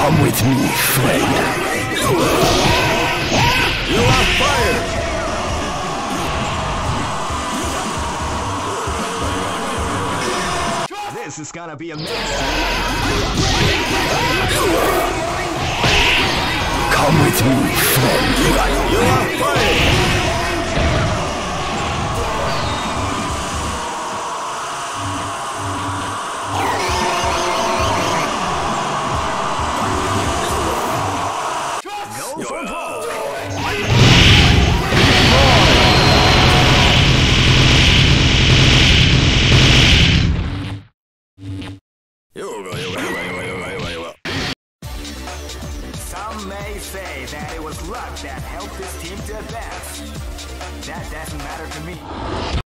Come with me, friend. You are fired! This is gonna be a mess. Come with me, friend. You are fired! Some may say that it was luck that helped this team to advance. That doesn't matter to me.